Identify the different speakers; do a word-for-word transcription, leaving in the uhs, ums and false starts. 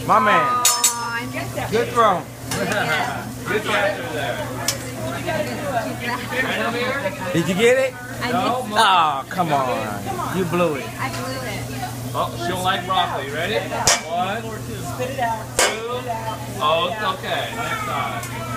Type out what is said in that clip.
Speaker 1: My man.
Speaker 2: Oh,
Speaker 1: Good throw.
Speaker 3: Good capture there. Right over here?
Speaker 1: Did you get it?
Speaker 2: I
Speaker 3: No.
Speaker 2: missed
Speaker 1: Oh, come on. You blew it.
Speaker 2: I blew it.
Speaker 3: Oh, she don't like broccoli. Ready? One. Spit it out. Two. Oh, it's okay. Next time.